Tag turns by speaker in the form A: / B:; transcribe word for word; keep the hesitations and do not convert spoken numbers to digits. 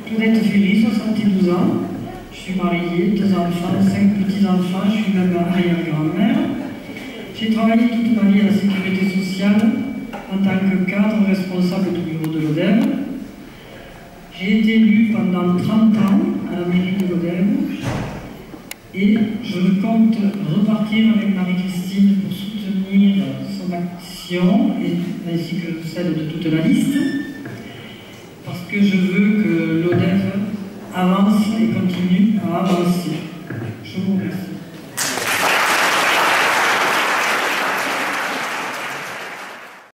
A: Claudette Ferry, soixante-douze ans. Je suis mariée, deux enfants, cinq petits-enfants, je suis même arrière-grand-mère. J'ai travaillé toute ma vie à la sécurité sociale en tant que cadre responsable du bureau de l'Odem. J'ai été élue pendant trente ans à la mairie de l'Odem et je compte repartir avec Marie-Christine pour soutenir son action et, ainsi que celle de toute la liste parce que je veux que l'Odem avance et continue